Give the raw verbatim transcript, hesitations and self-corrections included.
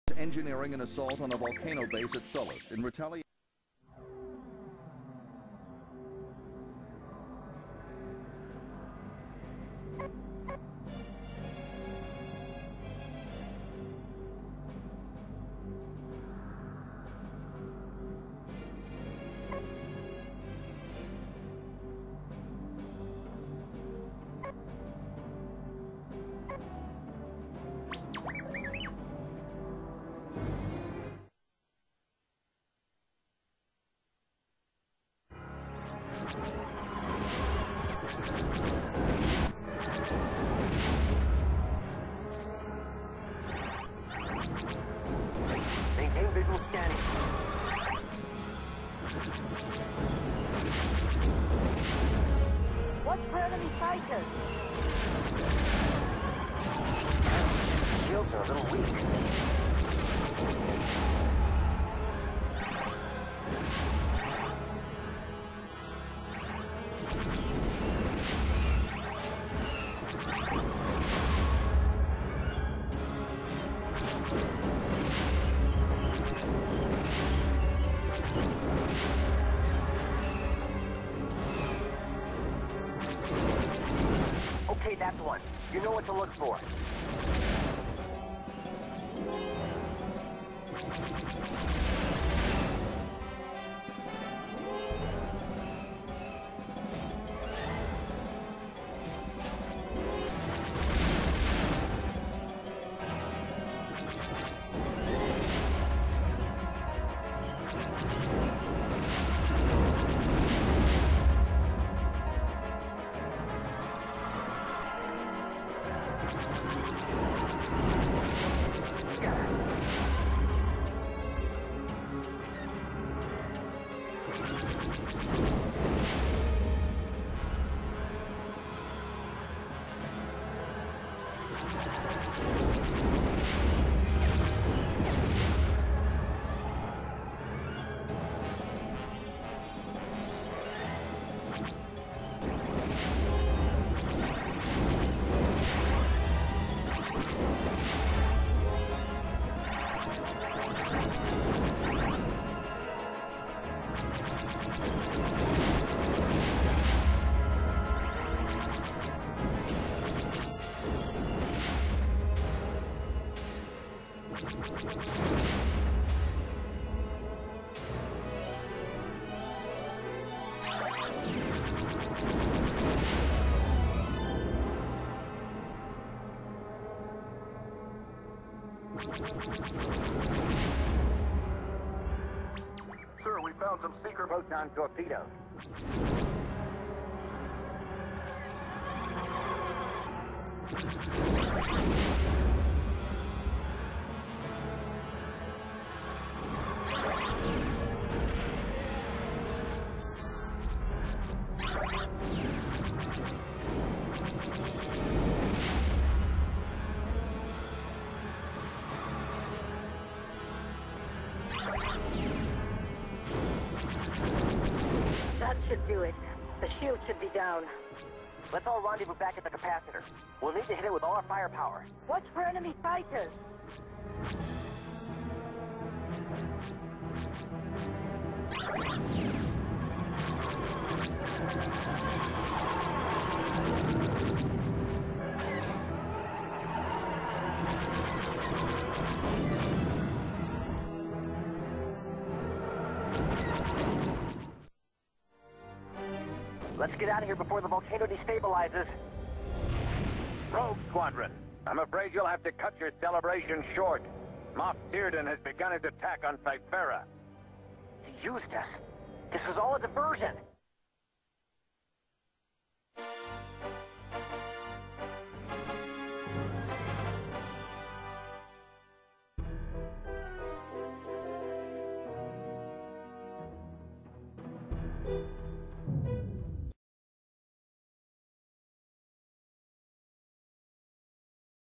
engineering an assault on a volcano base at Sullust in retaliation. Maintain visual scanning. Watch for enemy fighters. Shields are a little weak. Okay, that's one. You know what to look for. Sir, we found some seeker proton torpedoes. That should do it. The shield should be down. Let's all rendezvous back at the capacitor. We'll need to hit it with all our firepower. Watch for enemy fighters. Let's get out of here before the volcano destabilizes. Rogue Squadron, I'm afraid you'll have to cut your celebration short. Moff Dearden has begun his attack on Cythera. He used us. This is all a diversion. You